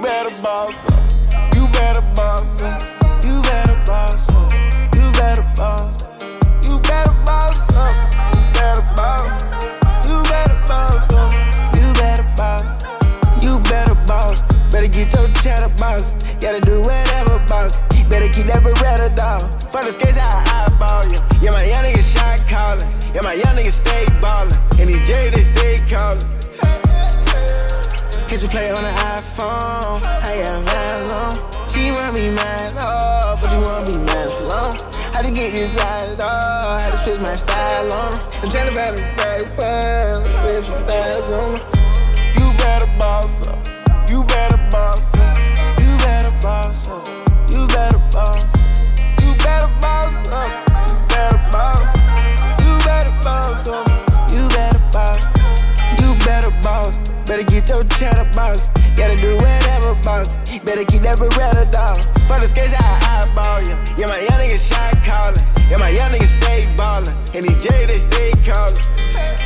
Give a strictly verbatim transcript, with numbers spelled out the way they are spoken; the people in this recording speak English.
better boss up. You better boss up. You better boss up. You better boss. You better boss up. You better boss. You better boss up. You better boss. You better boss. Better get your cheddar boss. Gotta do whatever boss. Better keep that Beretta dog. For the skates, I eyeball you. Yeah, my young nigga shot calling. Yeah, my young nigga stay ballin'. And these J, they stay callin'. Catch you play on the iPhone. I am mad long. She want me mad, oh, but you want me mad for long. How to get this side, oh, how to switch my style on. I'm tryna battle the very well, switch my styles on. You better boss up. You better boss up. You better boss up. You better boss. You better boss up. You better boss. You better boss up. You better boss. You better boss. Better get your cheddar boss. Gotta do whatever boss. Better keep that Beretta dog. For the skates, I eyeball you. Yeah, my young nigga shot calling. Yeah, my young nigga stay ballin'. And these J, they stay callin'.